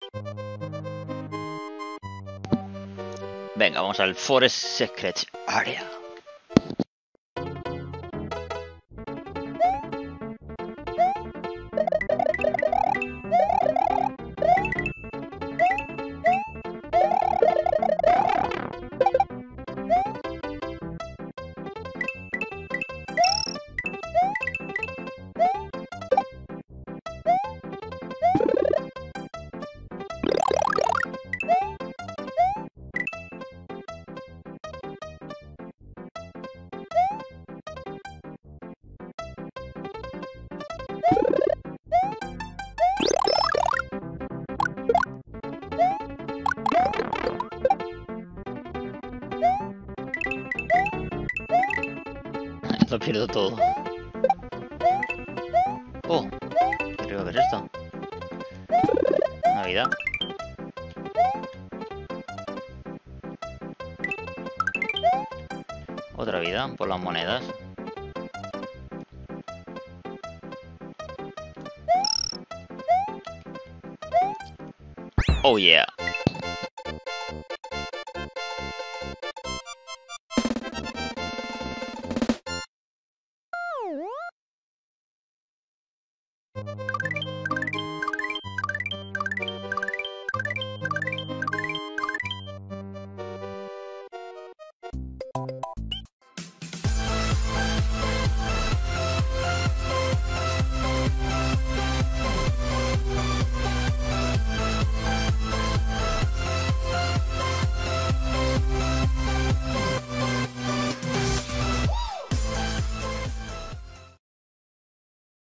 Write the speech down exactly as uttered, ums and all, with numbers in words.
Venga, vamos al Forest Secret Area. Lo pierdo todo. Oh, ¿qué arriba es esto? Navidad. Otra vida por las monedas. Oh yeah.